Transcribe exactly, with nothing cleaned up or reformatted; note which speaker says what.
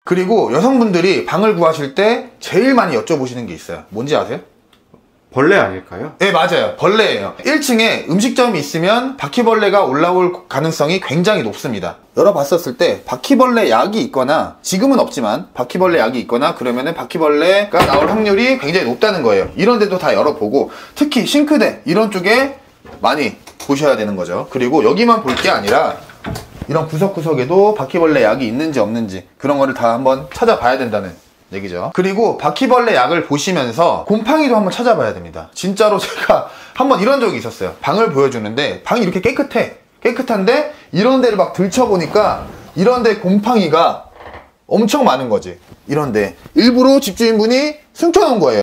Speaker 1: 그리고 여성분들이 방을 구하실 때 제일 많이 여쭤보시는 게 있어요. 뭔지 아세요?
Speaker 2: 벌레 아닐까요?
Speaker 1: 네, 맞아요. 벌레예요. 일 층에 음식점이 있으면 바퀴벌레가 올라올 가능성이 굉장히 높습니다. 열어봤었을 때 바퀴벌레 약이 있거나, 지금은 없지만 바퀴벌레 약이 있거나 그러면은 바퀴벌레가 나올 확률이 굉장히 높다는 거예요. 이런 데도 다 열어보고, 특히 싱크대 이런 쪽에 많이 보셔야 되는 거죠. 그리고 여기만 볼 게 아니라 이런 구석구석에도 바퀴벌레 약이 있는지 없는지 그런 거를 다 한번 찾아봐야 된다는 얘기죠. 그리고 바퀴벌레 약을 보시면서 곰팡이도 한번 찾아봐야 됩니다. 진짜로 제가 한번 이런 적이 있었어요. 방을 보여주는데 방이 이렇게 깨끗해. 깨끗한데 이런 데를 막 들춰보니까 이런 데 곰팡이가 엄청 많은 거지. 이런데 일부러 집주인분이 숨겨놓은 거예요.